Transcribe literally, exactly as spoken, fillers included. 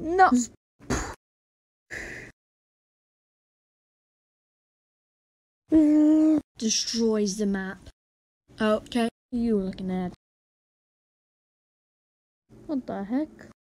No. Destroys the map. Okay, you were looking at. What the heck?